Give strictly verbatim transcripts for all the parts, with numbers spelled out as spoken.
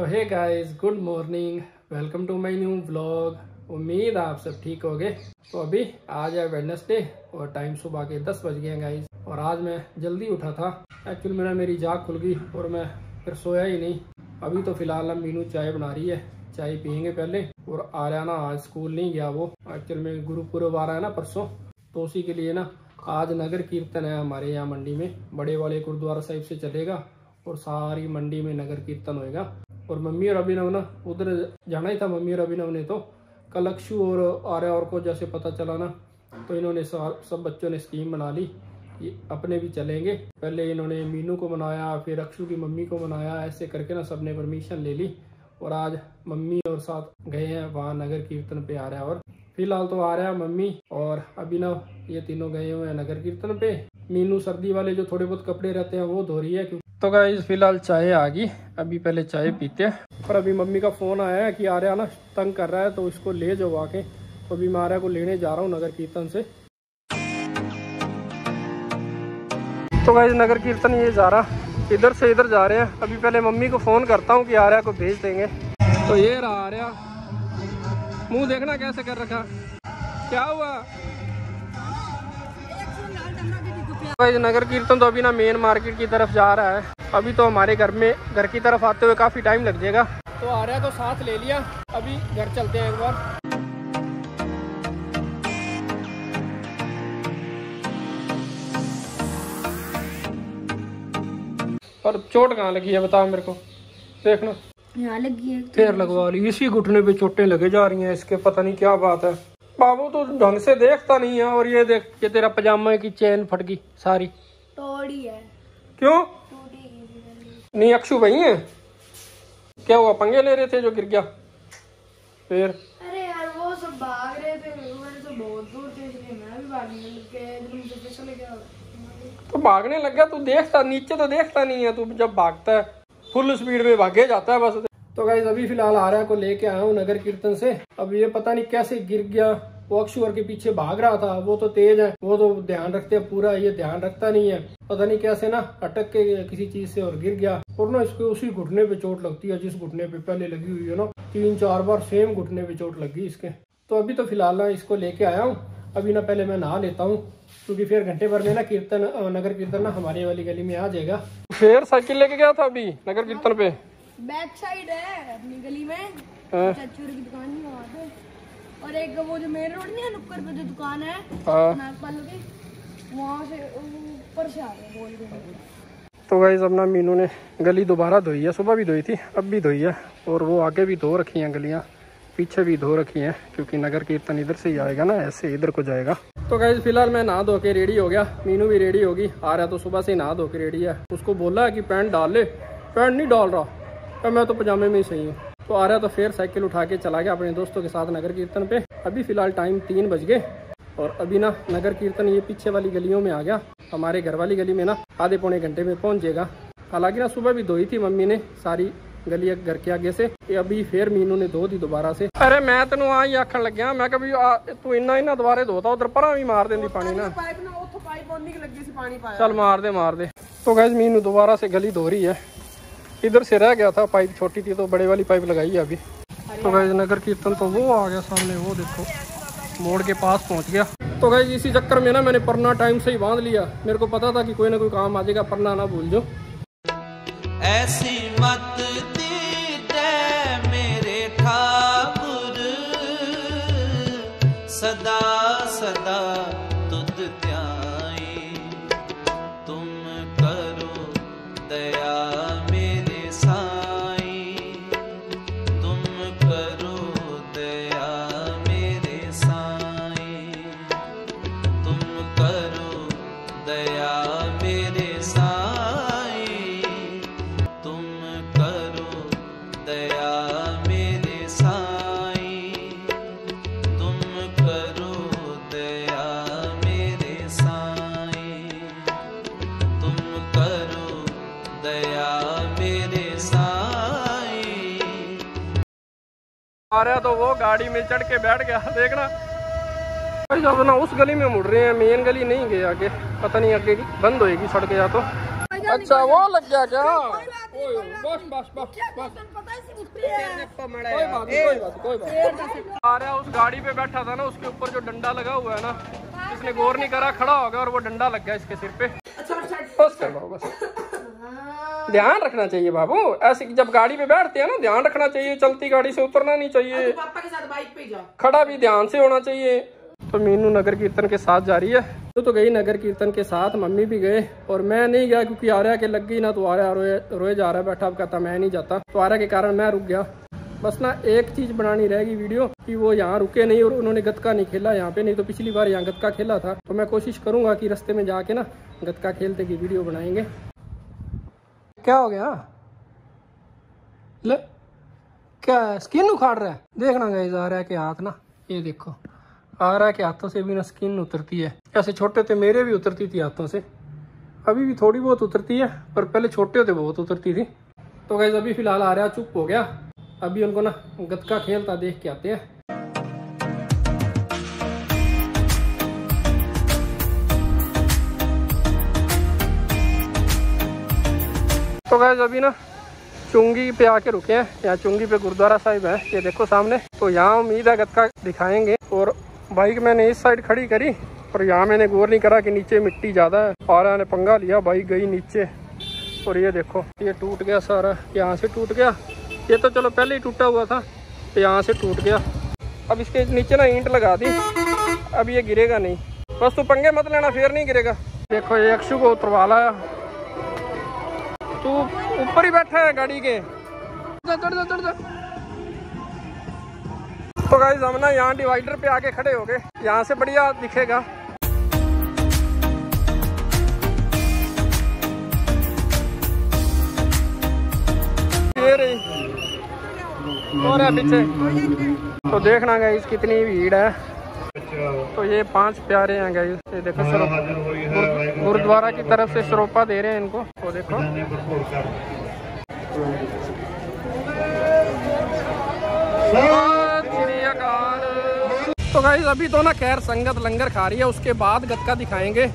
Hey guys, good morning, welcome to my new vlog. उम्मीद आप सब ठीक हो गए। तो अभी आज है वेडनेसडे और टाइम सुबह के दस बज गए हैं गाइस। और आज मैं जल्दी उठा था। एक्चुअली मेरा मेरी जाग खुल गई और मैं फिर सोया ही नहीं। अभी तो फिलहाल हम मीनू चाय बना रही है, चाय पियेंगे पहले। और आर्याना आज स्कूल नहीं गया, वो एक्चुअल में गुरुपुरब आ रहा है ना परसों, तो उसी के लिए ना आज नगर कीर्तन है हमारे यहाँ मंडी में। बड़े वाले गुरुद्वारा साहिब से चलेगा और सारी मंडी में नगर कीर्तन होएगा। और मम्मी और अभिनव ना उधर जाना ही था। मम्मी और अभिनव ने तो कल अक्षु और आर्या और को जैसे पता चला ना, तो इन्होंने सब बच्चों ने स्कीम बना ली, ये अपने भी चलेंगे। पहले इन्होंने मीनू को मनाया, फिर अक्षु की मम्मी को मनाया, ऐसे करके ना सबने परमिशन ले ली। और आज मम्मी और साथ गए हैं वहाँ नगर कीर्तन पे आर्या। और फिलहाल तो आर्या, मम्मी और अभिनव ये तीनों गए हुए हैं नगर कीर्तन पे। मीनू सर्दी वाले जो थोड़े बहुत कपड़े रहते हैं वो धो रही है। तो गाइस फिलहाल चाय आ गई, अभी पहले चाय पीते हैं। और अभी मम्मी का फोन आया है कि आर्या ना तंग कर रहा है तो इसको ले जाओ आके। तो अभी मैं आर्या को लेने जा रहा हूँ नगर कीर्तन से। तो गाइस नगर कीर्तन ये जा रहा, इधर से इधर जा रहे हैं। अभी पहले मम्मी को फोन करता हूँ कि आर्या को भेज देंगे। तो ये रहा आर्या, मुंह देखना कैसे कर रखा, क्या हुआ। गाइस नगर कीर्तन तो अभी ना मेन मार्केट की तरफ जा रहा है। अभी तो हमारे घर में घर की तरफ आते हुए काफी टाइम लग जाएगा। तो आर्या को साथ ले लिया, अभी घर चलते हैं एक बार। और चोट कहाँ लगी है बताओ मेरे को, देखना यहाँ लगी है। फिर लगवा ली, इसी घुटने पे चोटें लगे जा रही हैं इसके, पता नहीं क्या बात है। बाबू तो ढंग से देखता नहीं है। और ये देख ये तेरा पजामा की चेन फट गई सारी, तोड़ी है। क्यों? नहीं अक्षु भाई है क्या हुआ, पंगे ले रहे थे जो गिर गया फिर? अरे यार वो सब भाग रहे थे, मेरे तो बहुत दूर थे इसलिए मैं भी भागने लग गया, मुझे चले गया। तो भागने लग गया, तू देखता नीचे तो देखता नहीं है, तू जब भागता है फुल स्पीड में भागे जाता है बस। तो गाइस अभी फिलहाल आर्या को लेके आया हूँ नगर कीर्तन से। अब ये पता नहीं कैसे गिर गया, वो अक्षु और के पीछे भाग रहा था। वो तो तेज है, वो तो ध्यान रखते हैं पूरा, ये ध्यान रखता नहीं है। पता नहीं कैसे ना अटक के किसी चीज से और गिर गया। और ना इसको उसी घुटने पे चोट लगती है जिस घुटने पे पहले लगी हुई है ना, तीन चार बार सेम घुटने पे चोट लगी इसके। तो अभी तो फिलहाल ना इसको लेके आया हूँ। अभी ना पहले मैं नहा लेता हूँ क्योंकि फिर घंटे भर में ना कीर्तन नगर कीर्तन ना हमारी वाली गली में आ जाएगा। फिर साइकिल लेके गया था अभी नगर कीर्तन पे, बैक साइड है अपनी गली में चाचू की दुकान है वहाँ पे। और एक वो जो मेन रोड नहीं है नुक्कड़ पे जो दुकान है नागपाल की, वहाँ से ऊपर से आ रहे बोल रहे। तो गाइस अब ना मीनू ने गली दोबारा धोई है, सुबह भी धोई थी अब भी धोई है। और वो आगे भी धो रखी हैं गलियाँ, पीछे भी धो रखी हैं क्योंकि नगर कीर्तन इधर से ही आएगा ना, ऐसे इधर को जाएगा। तो गाइस फिलहाल मैं नहा धो के रेडी हो गया, मीनू भी रेडी होगी। आ रहा तो सुबह से नहा धो के रेडी है। उसको बोला है कि पैंट डाल ले, पैंट नहीं डाल रहा, तो मैं तो पजामे में ही सही हूँ। तो आ रहा तो फिर साइकिल उठा के चला गया अपने दोस्तों के साथ नगर कीर्तन पे। अभी फिलहाल टाइम तीन बज गए और अभी ना नगर कीर्तन ये पीछे वाली गलियों में आ गया। हमारे घर वाली गली में ना आधे पौने घंटे में पहुंच जाएगा। हालांकि ना सुबह भी धोई थी मम्मी ने सारी गली घर के आगे से, अभी फिर मीनू ने धो दी दोबारा से। अरे मैं तेन आ ही आखन लग गया, मैं कभी तू इन्ना इन्ना दोबारे धोता उधर पर भी मार देंदी पानी ना, चल मार दे मार दे। तो गैस मीनू दोबारा से गली धो रही है, इधर से रह गया था, पाइप छोटी थी तो बड़े वाली पाइप लगाई है अभी। तो गैस नगर कीर्तन तो वो आ गया सामने, वो देखो मोड़ के पास पहुंच गया। तो गैस इसी चक्कर में ना मैंने परना टाइम से ही बांध लिया, मेरे को पता था कि कोई ना कोई काम आ जाएगा, परना ना भूल जाओ। ऐसी मत दीते मेरे ठाकुर, सदा सदा तुद त्याई, तुम करो दया मेरे साईं, तुम करो दया मेरे साईं, तुम करो दया मेरे साईं, तुम करो दया मेरे साईं, तुम करो दया मेरे साईं, तुम करो दया मेरे साईं। आ रहा तो वो गाड़ी में चढ़ के बैठ गया, देखना जब ना उस गली में मुड़ रहे हैं, मेन गली नहीं गए आगे, पता नहीं आगे बंद होएगी सड़क या तो। अच्छा वो लग गया क्या, बस बस बस बस पता है सिर्फ उठते हैं। कोई बात नहीं, कोई बात नहीं, कोई बात नहीं। आ रहा उस गाड़ी पे बैठा था ना, उसके ऊपर जो डंडा लगा हुआ है ना, इसने गौर नहीं करा, खड़ा हो गया और वो डंडा लग गया इसके सिर पे। बस कर बाबू, बस ध्यान रखना चाहिए बाबू। ऐसे जब गाड़ी पे बैठते हैं ना, ध्यान रखना चाहिए, चलती गाड़ी से उतरना नहीं चाहिए, पापा के साथ बाइक पे जा, खड़ा भी ध्यान से होना चाहिए। तो मीनू नगर कीर्तन के साथ जा रही है। तो, तो गई नगर कीर्तन के साथ, मम्मी भी गए और मैं नहीं गया क्योंकि आर्या के लग गई ना, तो आर्या रोए रोए जा रहा है बैठा, अब कहता मैं नहीं जाता, तो आर्या के कारण मैं रुक गया। बस ना एक चीज बनानी रहेगी वीडियो कि वो यहाँ रुके नहीं और उन्होंने गतका नहीं खेला यहाँ पे, नहीं तो पिछली बार यहाँ गतका खेला था। तो मैं कोशिश करूंगा कि रास्ते में जाके ना गतका खेलते की वीडियो बनाएंगे। क्या हो गया? ले क्या स्किन उखाड़ रहा है? देखना गाइस, आ रहा है कि हाथ ना, ये देखो आ रहा है कि हाथों से भी ना स्किन उतरती है। ऐसे छोटे थे मेरे भी उतरती थी हाथों से, अभी भी थोड़ी बहुत उतरती है, पर पहले छोटे होते बहुत उतरती थी। तो गाइस अभी फिलहाल आ रहा है चुप हो गया, अभी उनको ना गतका खेलता देख के आते हैं। तो गाइस अभी ना चुंगी पे आके रुके हैं, यहाँ चुंगी पे गुरुद्वारा साहिब है, ये देखो सामने। तो यहाँ उम्मीद है गतका दिखाएंगे। और बाइक मैंने इस साइड खड़ी करी और यहाँ मैंने गौर नहीं करा कि नीचे मिट्टी ज़्यादा है, और मैंने पंगा लिया, बाइक गई नीचे और ये देखो ये टूट गया सारा, यहाँ से टूट गया, ये तो चलो पहले ही टूटा हुआ था, तो यहाँ से टूट गया। अब इसके नीचे ना ईंट लगा दी, अब ये गिरेगा नहीं, बस तू पंगे मत लेना, फिर नहीं गिरेगा। देखो ये अक्षु को उतरवा लाया, तू ऊपर ही बैठा है गाड़ी के, चढ़ जा चढ़ जा। तो गाइस हम ना यहाँ डिवाइडर पे आके खड़े हो गए, यहाँ से बढ़िया दिखेगा। ये रही और है पीछे, तो देखना गाइस कितनी भीड़ है। तो ये पांच प्यारे हैं गाइस, ये देखो गुर, गुरुद्वारा की तरफ से शरोपा दे रहे हैं इनको, तो देखो। तो गाइस अभी तो ना खैर संगत लंगर खा रही है, उसके बाद गतका दिखाएंगे।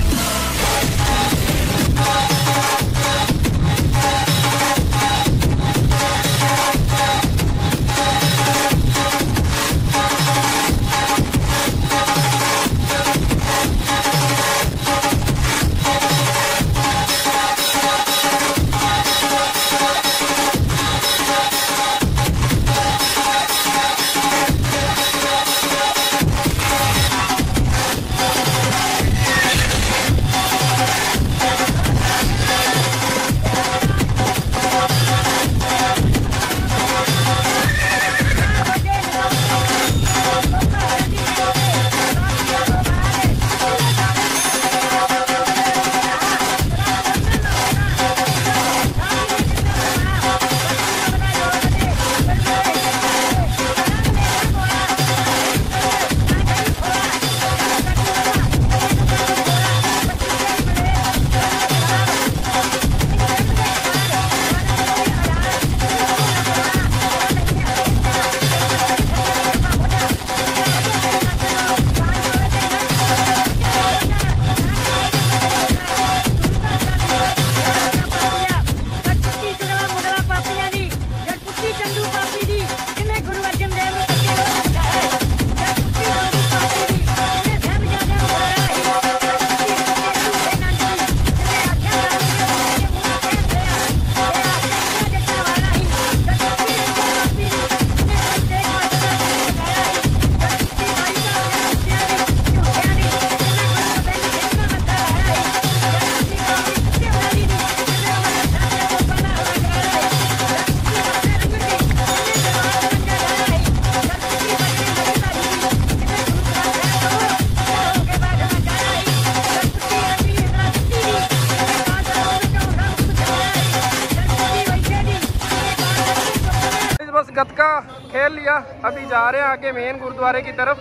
गतका खेल लिया, अभी जा रहे हैं आगे मेन गुरुद्वारे की तरफ।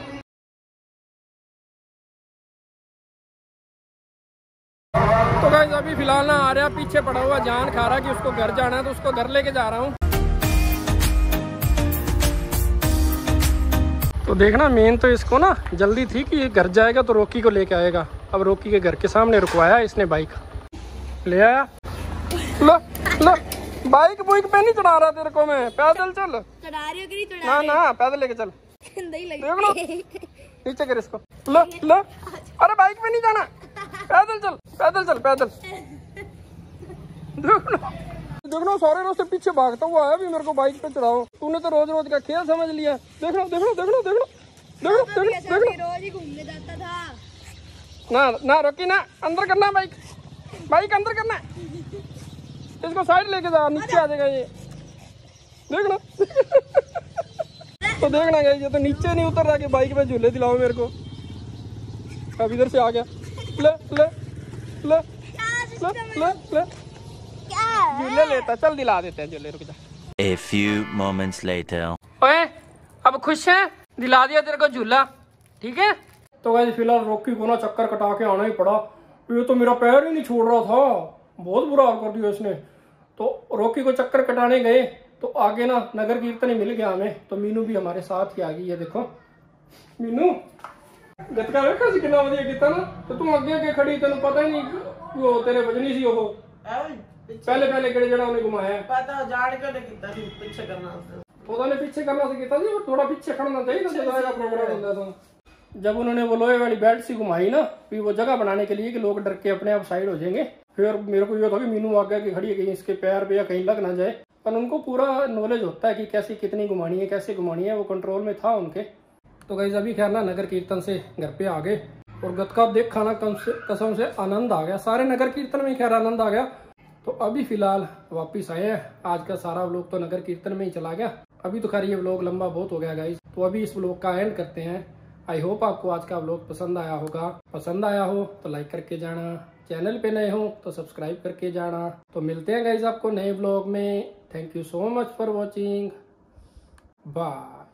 तो गाइस अभी फिलहाल ना आ रहा पीछे पड़ा हुआ, जान खा रहा कि उसको घर जाना है, तो उसको घर लेके जा रहा हूँ। तो देखना मेन तो इसको ना जल्दी थी कि ये घर जाएगा तो रोकी को लेके आएगा। अब रोकी के घर के सामने रुकवाया इसने, बाइक ले आया, लो लो बाइक बुइक पे नहीं चढ़ा रहा तेरे को मैं, पैदल चल। चढ़ा रही हो कि नहीं चढ़ा ना रही? ना पैदल लेके चल। नहीं लगी। देख लो नीचे कर इसको, लो लो। अरे बाइक पे नहीं जाना, पैदल चल पैदल चल पैदल। देख लो देख लो सारे रास्ते पीछे भागता हुआ है, अभी मेरे को बाइक पे चढ़ाओ। तूने तो रोज रोज का खेल समझ लिया। देख लो देख लो देख लो देख लो देख लो देख लो देख लो। रोज ही घूमने जाता था। ना ना रोकी ना, अंदर करना बाइक, बाइक अंदर करना। इसको साइड लेके जा, नीचे आ जाएगा ये। देख लो तो देखना गया, ये तो नीचे नहीं उतर रहा कि बाइक पे झूले दिलाओ मेरे को। अब इधर से आ गया, ले ले ले ले ले ले झूले लेता, चल दिला देते हैं झूले, रुक जा। A few moments later. ओए अब खुश है, दिला दिया तेरे को झूला, ठीक है। तो वैसे फिलहाल रॉकी को ना चक्कर कटा के आना ही पड़ा, ये तो मेरा पैर ही नहीं छोड़ रहा था, बहुत बुरा हाल कर दिया इसने। तो रॉकी को चक्कर कटाने गए तो आगे ना नगर कीर्तन ही मिल गया हमें, तो मीनू भी हमारे साथ ही आ गई है। देखो मीनू गतका देखा सी कितना वधिया कीता ना, तो तू अगे अगे खड़ी, तेन पता ही नहीं वो तेरे वजनी सी। वो पहले पहले केड़े जड़ा उन्हें घुमाया, पता जाड़ के कीता सी, पीछे करना उन्होंने पीछे करना से कीता सी, थोड़ा पीछे खड़ना चाहिए ना, जाएगा प्रोग्राम होता था। जब उन्होंने वो लोहे वाली बेल्ट सी घुमाई ना, फिर वो जगह बनाने के लिए कि लोग डर के अपने आप साइड हो जाएंगे, फिर मेरे को ये था कि मीनू आगे की खड़ी है, कहीं इसके पैर पे या कहीं लग ना जाए। पर उनको पूरा नॉलेज होता है कि कैसे कितनी घुमानी है, कैसे घुमानी है, वो कंट्रोल में था उनके। तो गाइस अभी खैर ना नगर कीर्तन से घर पे आ गए, और गतका देखा ना कसम से आनंद आ गया, सारे नगर कीर्तन में खैर आनंद आ गया। तो अभी फिलहाल वापिस आए हैं, आज का सारा व्लॉग तो नगर कीर्तन में ही चला गया। अभी तो खैर ये व्लॉग लंबा बहुत हो गया गाइस, तो अभी इस व्लॉग का एंड करते हैं। आई होप आपको आज का व्लॉग पसंद आया होगा, पसंद आया हो तो लाइक करके जाना, चैनल पे नए हो तो सब्सक्राइब करके जाना। तो मिलते हैं गाइस आपको नए व्लॉग में। Thank you so much for watching, bye.